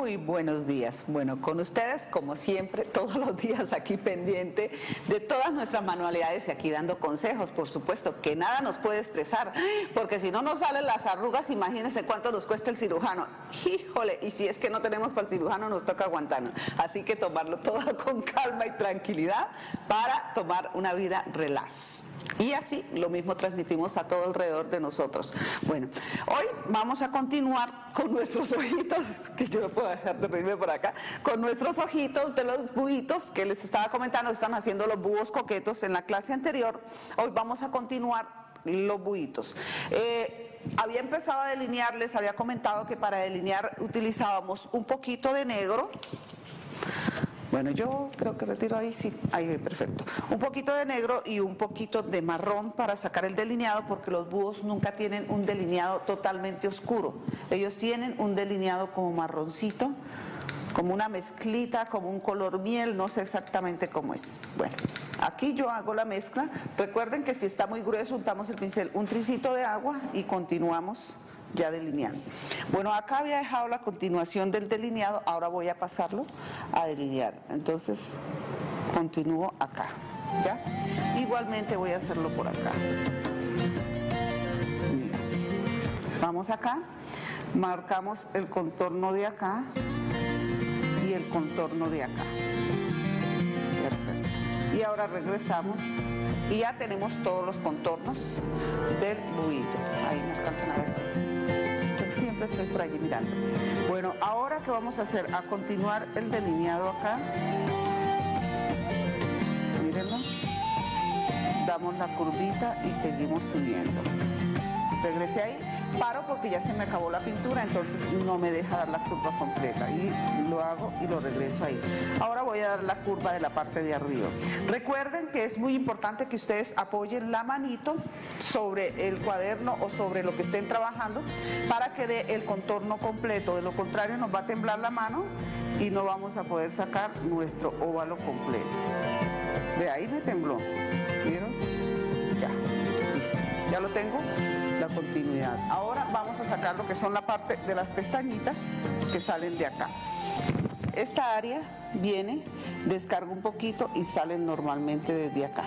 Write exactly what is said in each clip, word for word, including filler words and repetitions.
Muy buenos días. Bueno, con ustedes, como siempre, todos los días aquí pendiente de todas nuestras manualidades y aquí dando consejos, por supuesto, que nada nos puede estresar, porque si no nos salen las arrugas, imagínense cuánto nos cuesta el cirujano. Híjole, y si es que no tenemos para el cirujano, nos toca aguantarnos. Así que tomarlo todo con calma y tranquilidad para tomar una vida relax. Y así lo mismo transmitimos a todo alrededor de nosotros. Bueno, hoy vamos a continuar con nuestros ojitos, que yo no puedo dejar de reírme por acá, con nuestros ojitos de los buitos que les estaba comentando, están haciendo los búhos coquetos en la clase anterior. Hoy vamos a continuar los buitos. Eh, había empezado a delinear, les había comentado que para delinear utilizábamos un poquito de negro. Bueno, yo creo que retiro ahí, sí, ahí perfecto. Un poquito de negro y un poquito de marrón para sacar el delineado, porque los búhos nunca tienen un delineado totalmente oscuro. Ellos tienen un delineado como marroncito, como una mezclita, como un color miel, no sé exactamente cómo es. Bueno, aquí yo hago la mezcla. Recuerden que si está muy grueso, untamos el pincel un tricito de agua y continuamos ya delineando. Bueno, acá había dejado la continuación del delineado, ahora voy a pasarlo a delinear. Entonces, continúo acá, ¿ya? Igualmente voy a hacerlo por acá. Mira. Vamos acá, marcamos el contorno de acá y el contorno de acá. Perfecto. Y ahora regresamos y ya tenemos todos los contornos del buito. Ahí me alcanzan a ver. Siempre estoy por allí mirando. Bueno, ahora ¿qué vamos a hacer? A continuar el delineado acá. Mírenlo. Damos la curvita y seguimos subiendo. Regresé ahí. Paro porque ya se me acabó la pintura, entonces no me deja dar la curva completa. Y lo hago y lo regreso ahí. Ahora voy a dar la curva de la parte de arriba. Recuerden que es muy importante que ustedes apoyen la manito sobre el cuaderno o sobre lo que estén trabajando para que dé el contorno completo. De lo contrario nos va a temblar la mano y no vamos a poder sacar nuestro óvalo completo. De ahí me tembló. ¿Vieron? Ya, listo. Ya lo tengo. La continuidad. Ahora vamos a sacar lo que son la parte de las pestañitas que salen de acá. Esta área viene, descargo un poquito y salen normalmente desde acá.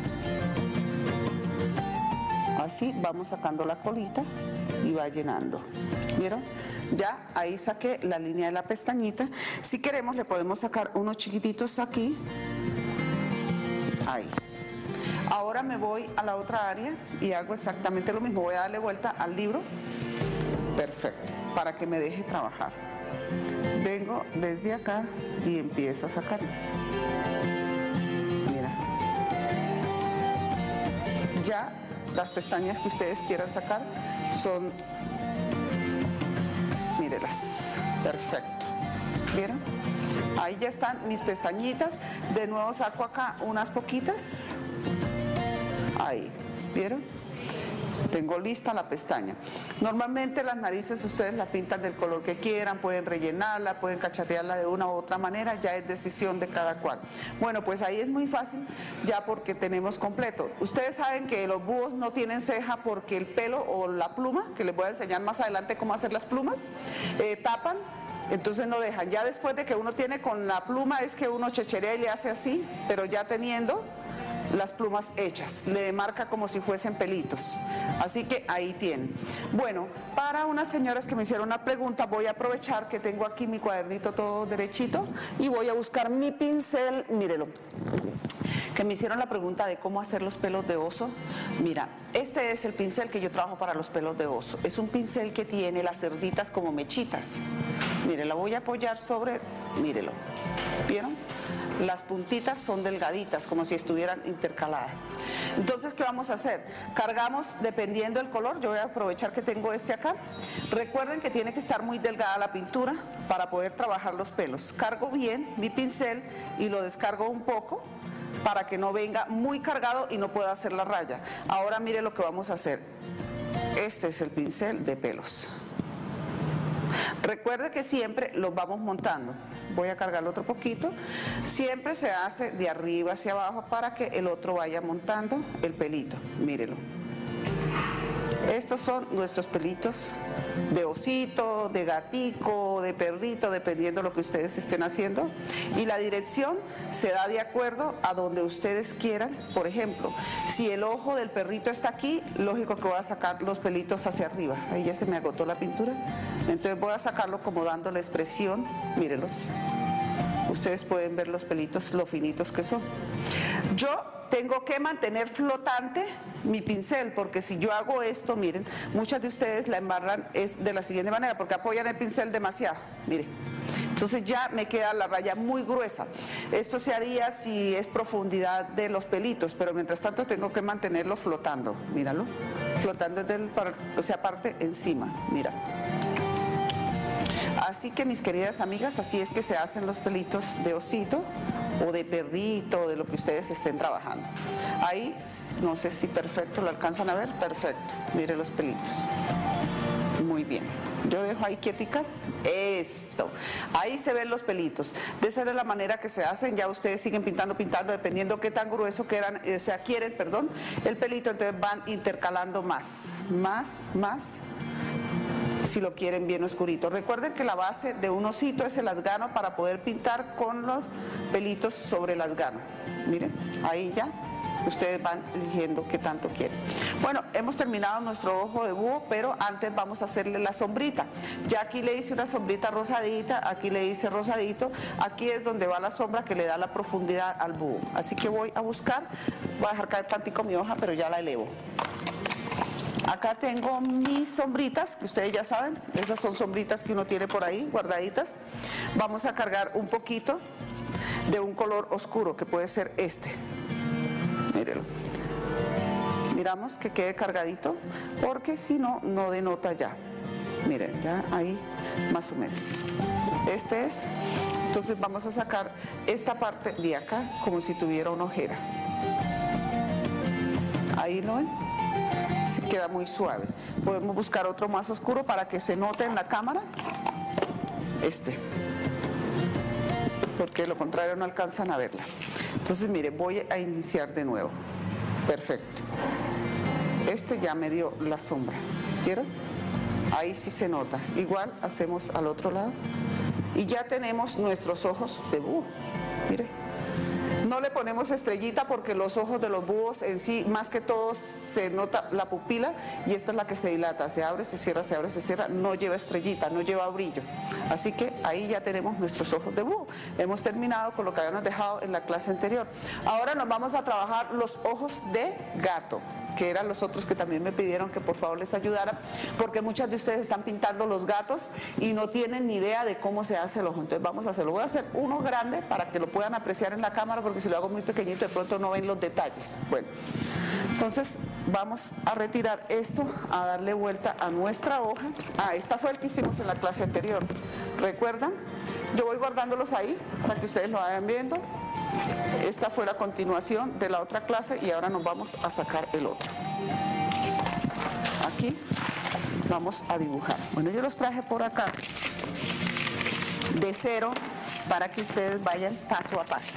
Así vamos sacando la colita y va llenando. ¿Vieron? Ya ahí saqué la línea de la pestañita. Si queremos le podemos sacar unos chiquititos aquí. Ahí. Ahora me voy a la otra área y hago exactamente lo mismo. Voy a darle vuelta al libro. Perfecto. Para que me deje trabajar. Vengo desde acá y empiezo a sacarlos. Mira. Ya las pestañas que ustedes quieran sacar son... Mírelas. Perfecto. ¿Vieron? Ahí ya están mis pestañitas. De nuevo saco acá unas poquitas. Ahí, ¿vieron? Tengo lista la pestaña. Normalmente las narices ustedes la pintan del color que quieran, pueden rellenarla, pueden cacharrearla de una u otra manera, ya es decisión de cada cual. Bueno, pues ahí es muy fácil, ya porque tenemos completo. Ustedes saben que los búhos no tienen ceja porque el pelo o la pluma, que les voy a enseñar más adelante cómo hacer las plumas, eh, tapan. Entonces no dejan. Ya después de que uno tiene con la pluma es que uno checherea y le hace así, pero ya teniendo las plumas hechas, le marca como si fuesen pelitos, así que ahí tienen. Bueno, para unas señoras que me hicieron una pregunta, voy a aprovechar que tengo aquí mi cuadernito todo derechito y voy a buscar mi pincel. Mírelo, que me hicieron la pregunta de cómo hacer los pelos de oso. Mira, este es el pincel que yo trabajo para los pelos de oso. Es un pincel que tiene las cerditas como mechitas. Mire, la voy a apoyar sobre, mírelo, ¿vieron? Las puntitas son delgaditas, como si estuvieran intercaladas. Entonces, ¿qué vamos a hacer? Cargamos dependiendo del color. Yo voy a aprovechar que tengo este acá. Recuerden que tiene que estar muy delgada la pintura para poder trabajar los pelos. Cargo bien mi pincel y lo descargo un poco para que no venga muy cargado y no pueda hacer la raya. Ahora mire lo que vamos a hacer. Este es el pincel de pelos. Recuerde que siempre los vamos montando. Voy a cargarlo otro poquito. Siempre se hace de arriba hacia abajo para que el otro vaya montando el pelito. Mírelo. Estos son nuestros pelitos de osito, de gatico, de perrito, dependiendo de lo que ustedes estén haciendo. Y la dirección se da de acuerdo a donde ustedes quieran. Por ejemplo, si el ojo del perrito está aquí, lógico que voy a sacar los pelitos hacia arriba. Ahí ya se me agotó la pintura. Entonces voy a sacarlo como dando la expresión. Mírenlos. Ustedes pueden ver los pelitos, lo finitos que son. Yo tengo que mantener flotante mi pincel, porque si yo hago esto, miren, muchas de ustedes la embarran es de la siguiente manera, porque apoyan el pincel demasiado, miren. Entonces ya me queda la raya muy gruesa. Esto se haría si es profundidad de los pelitos, pero mientras tanto tengo que mantenerlo flotando, míralo, flotando desde el, o sea, parte encima, mira. Así que mis queridas amigas, así es que se hacen los pelitos de osito o de perrito, o de lo que ustedes estén trabajando. Ahí, no sé si perfecto, lo alcanzan a ver, perfecto, mire los pelitos. Muy bien, yo dejo ahí quietica, eso, ahí se ven los pelitos. De esa es la manera que se hacen, ya ustedes siguen pintando, pintando, dependiendo qué tan grueso quieran, o sea, quieren, perdón, el pelito, entonces van intercalando más, más, más, si lo quieren bien oscurito. Recuerden que la base de un osito es el lasgano para poder pintar con los pelitos sobre el lasgano. Miren, ahí ya ustedes van eligiendo qué tanto quieren. Bueno, hemos terminado nuestro ojo de búho, pero antes vamos a hacerle la sombrita. Ya aquí le hice una sombrita rosadita, aquí le hice rosadito, aquí es donde va la sombra que le da la profundidad al búho. Así que voy a buscar, voy a dejar caer tantico mi hoja, pero ya la elevo. Acá tengo mis sombritas, que ustedes ya saben, esas son sombritas que uno tiene por ahí guardaditas. Vamos a cargar un poquito de un color oscuro, que puede ser este. Mírenlo. Miramos que quede cargadito, porque si no, no denota ya. Miren, ya ahí más o menos. Este es. Entonces vamos a sacar esta parte de acá como si tuviera una ojera. Ahí lo ven. Si queda muy suave. Podemos buscar otro más oscuro para que se note en la cámara. Este. Porque de lo contrario no alcanzan a verla. Entonces, mire, voy a iniciar de nuevo. Perfecto. Este ya me dio la sombra. ¿Vieron? Ahí sí se nota. Igual hacemos al otro lado. Y ya tenemos nuestros ojos de búho. Mire. No le ponemos estrellita porque los ojos de los búhos en sí, más que todo, se nota la pupila y esta es la que se dilata, se abre, se cierra, se abre, se cierra, no lleva estrellita, no lleva brillo. Así que ahí ya tenemos nuestros ojos de búho. Hemos terminado con lo que habíamos dejado en la clase anterior. Ahora nos vamos a trabajar los ojos de gato, que eran los otros que también me pidieron que por favor les ayudara, porque muchas de ustedes están pintando los gatos y no tienen ni idea de cómo se hace el ojo. Entonces vamos a hacerlo. Voy a hacer uno grande para que lo puedan apreciar en la cámara, porque si lo hago muy pequeñito de pronto no ven los detalles. Bueno, entonces vamos a retirar esto, a darle vuelta a nuestra hoja. Ah, esta fue el que hicimos en la clase anterior. ¿Recuerdan? Yo voy guardándolos ahí para que ustedes lo vayan viendo. Esta fue la continuación de la otra clase y ahora nos vamos a sacar el otro. Aquí vamos a dibujar. Bueno, yo los traje por acá de cero para que ustedes vayan paso a paso.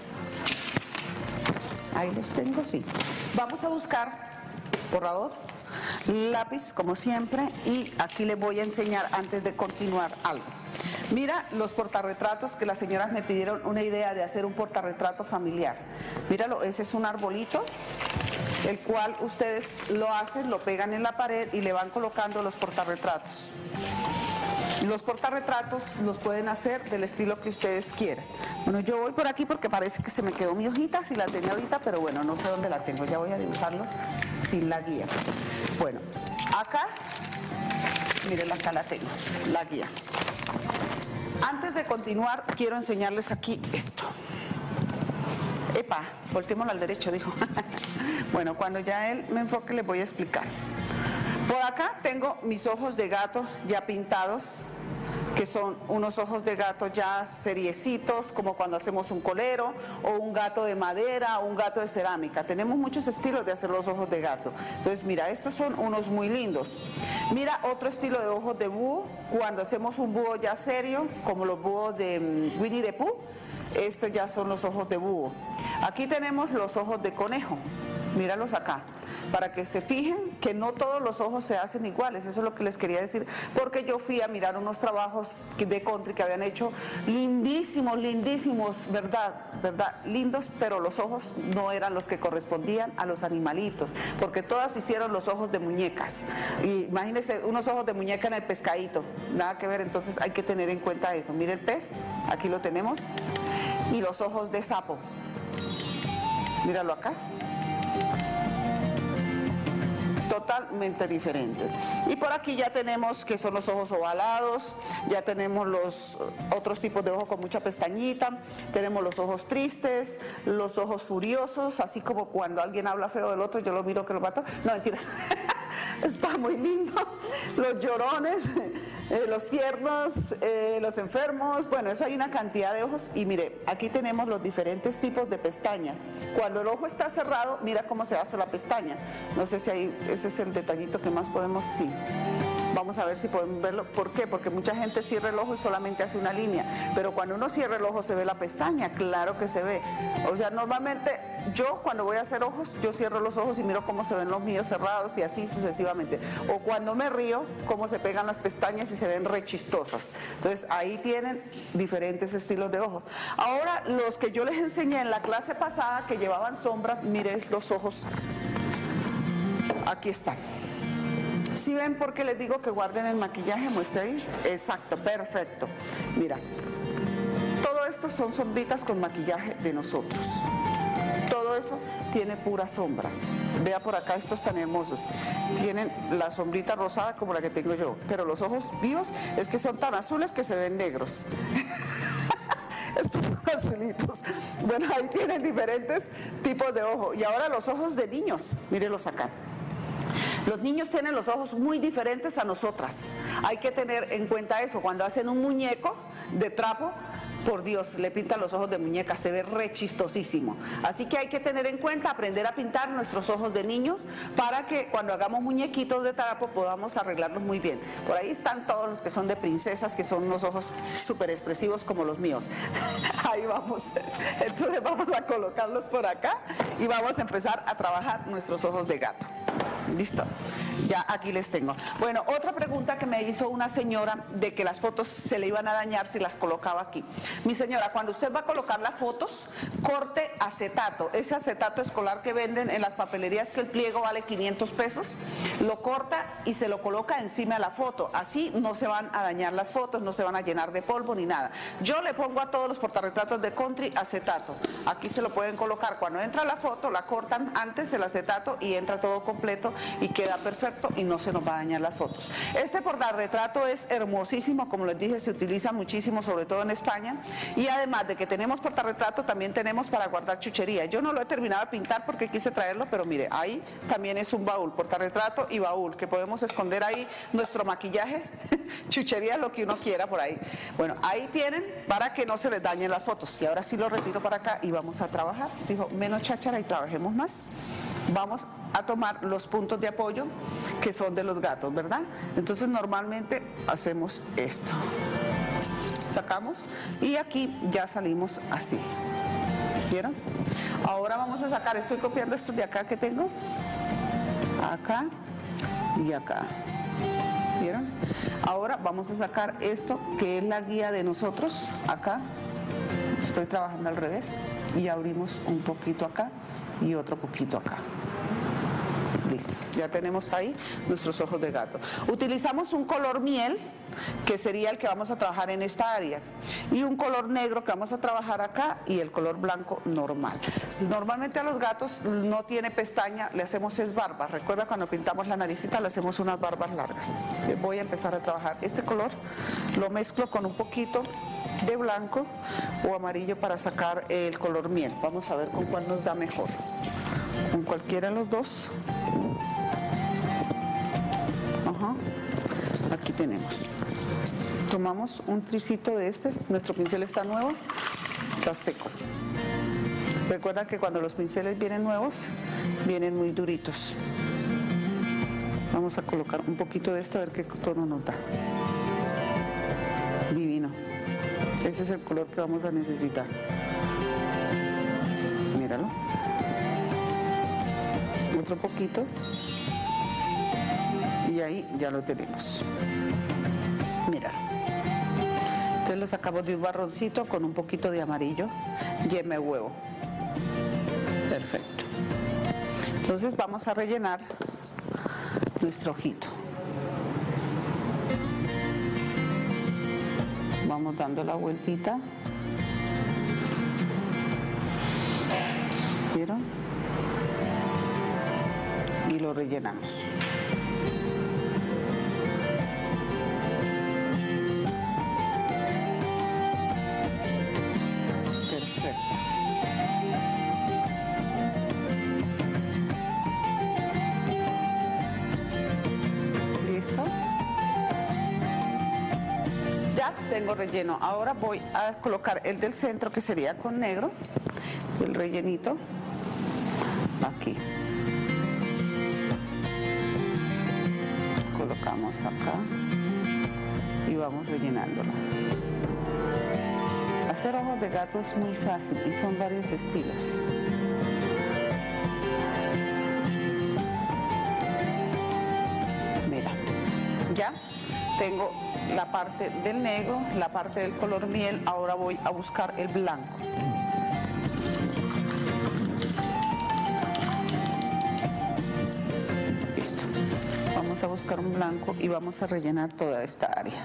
Ahí los tengo, sí. Vamos a buscar borrador, lápiz como siempre, y aquí les voy a enseñar antes de continuar algo. Mira los portarretratos que las señoras me pidieron una idea de hacer un portarretrato familiar. Míralo, ese es un arbolito, el cual ustedes lo hacen, lo pegan en la pared y le van colocando los portarretratos. Los portarretratos los pueden hacer del estilo que ustedes quieran. Bueno, yo voy por aquí porque parece que se me quedó mi hojita, si la tenía ahorita, pero bueno, no sé dónde la tengo, ya voy a dibujarlo sin la guía. Bueno, acá, miren, acá la tengo, la guía. Antes de continuar, quiero enseñarles aquí esto. Epa, volteémoslo al derecho, dijo. Bueno, cuando ya él me enfoque les voy a explicar. Por acá tengo mis ojos de gato ya pintados, que son unos ojos de gato ya seriecitos, como cuando hacemos un colero, o un gato de madera, o un gato de cerámica. Tenemos muchos estilos de hacer los ojos de gato. Entonces, mira, estos son unos muy lindos. Mira otro estilo de ojos de búho, cuando hacemos un búho ya serio, como los búhos de Winnie the Pooh. Estos ya son los ojos de búho. Aquí tenemos los ojos de conejo. Míralos acá. para que se fijen que no todos los ojos se hacen iguales. Eso es lo que les quería decir, porque yo fui a mirar unos trabajos de country que habían hecho lindísimos, lindísimos, verdad, verdad, lindos, pero los ojos no eran los que correspondían a los animalitos, porque todas hicieron los ojos de muñecas. Y imagínense unos ojos de muñeca en el pescadito, nada que ver. Entonces hay que tener en cuenta eso. Mire el pez, aquí lo tenemos, y los ojos de sapo, míralo acá, totalmente diferentes. Y por aquí ya tenemos que son los ojos ovalados, ya tenemos los otros tipos de ojos con mucha pestañita, tenemos los ojos tristes, los ojos furiosos, así como cuando alguien habla feo del otro, yo lo miro que lo mato. No, mentiras. Está muy lindo. Los llorones, eh, los tiernos, eh, los enfermos, bueno, eso hay una cantidad de ojos. Y mire, aquí tenemos los diferentes tipos de pestañas. Cuando el ojo está cerrado, mira cómo se hace la pestaña. No sé si hay, ese es el detallito que más podemos, sí. Vamos a ver si podemos verlo. ¿Por qué? Porque mucha gente cierra el ojo y solamente hace una línea. Pero cuando uno cierra el ojo se ve la pestaña, claro que se ve. O sea, normalmente yo cuando voy a hacer ojos, yo cierro los ojos y miro cómo se ven los míos cerrados y así sucesivamente. O cuando me río, cómo se pegan las pestañas y se ven re chistosas. Entonces ahí tienen diferentes estilos de ojos. Ahora, los que yo les enseñé en la clase pasada que llevaban sombra, miren los ojos. Aquí están. ¿Sí ven por qué les digo que guarden el maquillaje? Muestra ahí. Exacto, perfecto. Mira, todo esto son sombritas con maquillaje de nosotros. Todo eso tiene pura sombra. Vea por acá estos tan hermosos. Tienen la sombrita rosada como la que tengo yo, pero los ojos vivos es que son tan azules que se ven negros. Estos son azulitos. Bueno, ahí tienen diferentes tipos de ojo. Y ahora los ojos de niños, mírenlos acá. Los niños tienen los ojos muy diferentes a nosotras. Hay que tener en cuenta eso. Cuando hacen un muñeco de trapo, por Dios, le pintan los ojos de muñeca, se ve re chistosísimo. Así que hay que tener en cuenta, aprender a pintar nuestros ojos de niños para que cuando hagamos muñequitos de trapo podamos arreglarlos muy bien. Por ahí están todos los que son de princesas, que son unos ojos súper expresivos como los míos. Ahí vamos. Entonces vamos a colocarlos por acá y vamos a empezar a trabajar nuestros ojos de gato. Listo, ya aquí les tengo. Bueno, otra pregunta que me hizo una señora de que las fotos se le iban a dañar si las colocaba aquí. Mi señora, cuando usted va a colocar las fotos, corte acetato, ese acetato escolar que venden en las papelerías, que el pliego vale quinientos pesos, lo corta y se lo coloca encima de la foto. Así no se van a dañar las fotos, no se van a llenar de polvo ni nada. Yo le pongo a todos los portarretratos de country acetato. Aquí se lo pueden colocar. Cuando entra la foto, la cortan antes el acetato y entra todo completo y queda perfecto y no se nos va a dañar las fotos. Este portarretrato es hermosísimo, como les dije, se utiliza muchísimo, sobre todo en España, y además de que tenemos portarretrato, también tenemos para guardar chuchería. Yo no lo he terminado de pintar porque quise traerlo, pero mire, ahí también es un baúl, portarretrato y baúl, que podemos esconder ahí nuestro maquillaje, chuchería, lo que uno quiera por ahí. Bueno, ahí tienen para que no se les dañen las fotos. Y ahora sí lo retiro para acá y vamos a trabajar. Dijo, menos cháchara y trabajemos más. Vamos a tomar los puntos de apoyo que son de los gatos, ¿verdad? Entonces normalmente hacemos esto. Sacamos y aquí ya salimos así. ¿Vieron? Ahora vamos a sacar, estoy copiando estos de acá que tengo. Acá y acá. ¿Vieron? Ahora vamos a sacar esto que es la guía de nosotros. Acá. Estoy trabajando al revés. Y abrimos un poquito acá y otro poquito acá. Listo, ya tenemos ahí nuestros ojos de gato. Utilizamos un color miel, que sería el que vamos a trabajar en esta área, y un color negro que vamos a trabajar acá, y el color blanco normal. Normalmente a los gatos no tiene pestaña, le hacemos es barba. Recuerda cuando pintamos la naricita, le hacemos unas barbas largas. Voy a empezar a trabajar este color, lo mezclo con un poquito de blanco o amarillo para sacar el color miel. Vamos a ver con cuál nos da mejor. Con cualquiera de los dos. Ajá. Aquí tenemos. Tomamos un tricito de este. Nuestro pincel está nuevo, está seco. Recuerda que cuando los pinceles vienen nuevos, vienen muy duritos. Vamos a colocar un poquito de esto a ver qué tono nos da. Divino. Ese es el color que vamos a necesitar. Míralo. otro poquito. Y ahí ya lo tenemos. Mira. Entonces lo sacamos de un barroncito con un poquito de amarillo, yema de huevo. Perfecto. Entonces vamos a rellenar nuestro ojito. Vamos dando la vueltita. ¿Vieron? Y lo rellenamos. Perfecto. ¿Listo? Ya tengo relleno. Ahora voy a colocar el del centro, que sería con negro, el rellenito, aquí. Colocamos acá y vamos rellenándolo. Hacer ojos de gato es muy fácil y son varios estilos. Mira, ya tengo la parte del negro, la parte del color miel. Ahora voy a buscar el blanco. Listo. Vamos a buscar un blanco y vamos a rellenar toda esta área.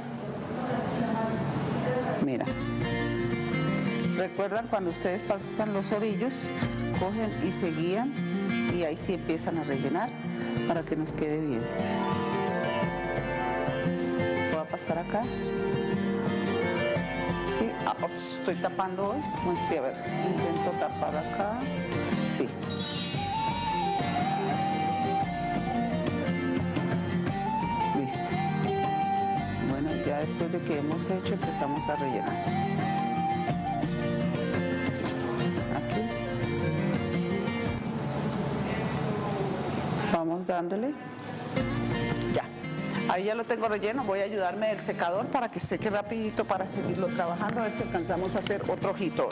Mira. ¿Recuerdan cuando ustedes pasan los orillos? Cogen y se guían y ahí sí empiezan a rellenar para que nos quede bien. Voy a pasar acá. Sí, ah, estoy tapando hoy. Sí, a ver, intento tapar acá. Sí. Listo. Bueno, ya después de que hemos hecho, empezamos a rellenar. Vamos dándole. Ya. Ahí ya lo tengo relleno. Voy a ayudarme del secador para que seque rapidito para seguirlo trabajando. A ver si alcanzamos a hacer otro ojito.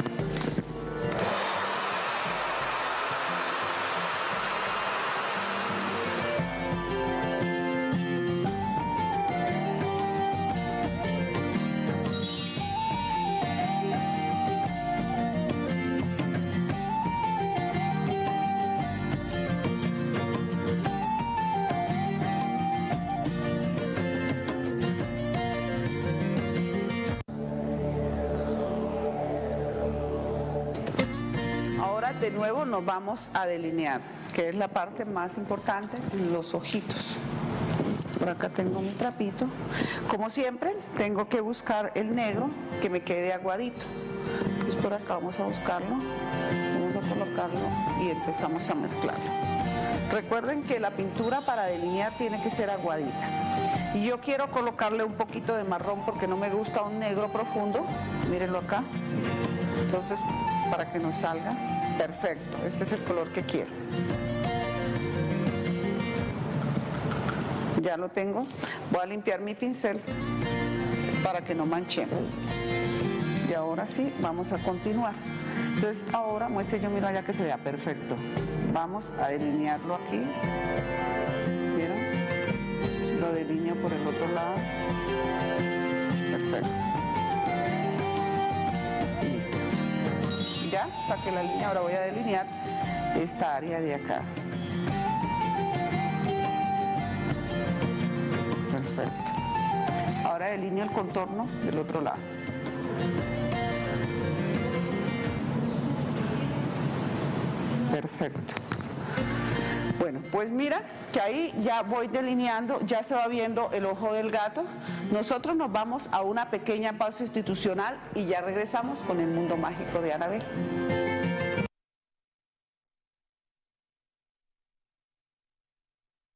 De nuevo nos vamos a delinear, que es la parte más importante, los ojitos. Por acá tengo mi trapito. Como siempre, tengo que buscar el negro que me quede aguadito. Entonces por acá vamos a buscarlo, vamos a colocarlo y empezamos a mezclarlo. Recuerden que la pintura para delinear tiene que ser aguadita. Y yo quiero colocarle un poquito de marrón porque no me gusta un negro profundo. Mírenlo acá. Entonces, para que nos salga perfecto, este es el color que quiero. Ya lo tengo. Voy a limpiar mi pincel para que no manchemos. Y ahora sí, vamos a continuar. Entonces ahora muestre yo, miro allá que se vea perfecto. Vamos a delinearlo aquí. ¿Vieron? Lo delineo por el otro lado. Perfecto. Listo. Ya saqué la línea, ahora voy a delinear esta área de acá. Perfecto. Ahora delineo el contorno del otro lado. Perfecto. Bueno, pues mira que ahí ya voy delineando, ya se va viendo el ojo del gato. Nosotros nos vamos a una pequeña pausa institucional y ya regresamos con el mundo mágico de Anabel.